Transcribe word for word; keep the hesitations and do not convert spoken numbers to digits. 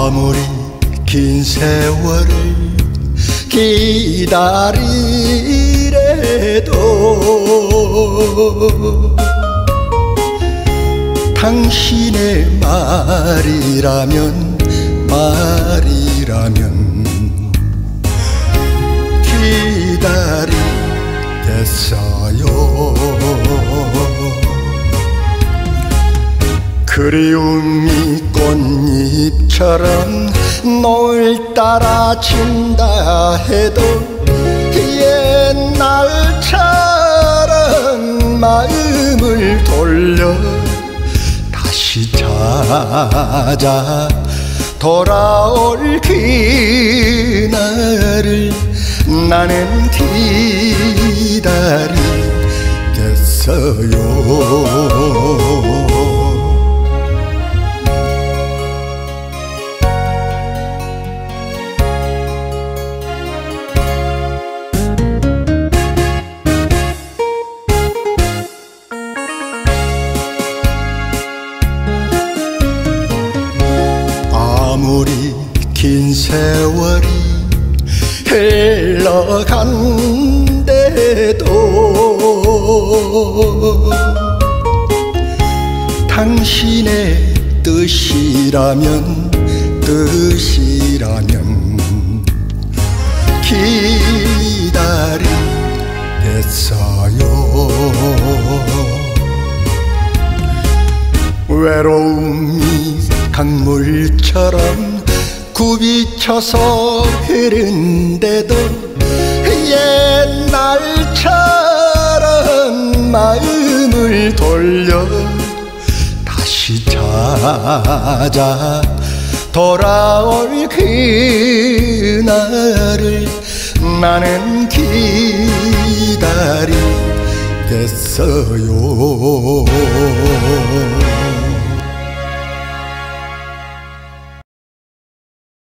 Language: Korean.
아무리 긴 세월을 기다리래도 당신의 말이라면 말이라면 기다리겠어요. 그리움이 꽃잎처럼 널 따라친다 해도 옛날처럼 마음을 돌려 다시 찾아 돌아올 그날을 나는 기다리겠어요. 아무리 긴 세월이 흘러간대도 당신의 뜻이라면 뜻이라면 기다리겠어요. 외로움이 강물처럼 굽이쳐서 흐른데도 옛날처럼 마음을 돌려 다시 찾아 돌아올 그날을 나는 기다리겠어요.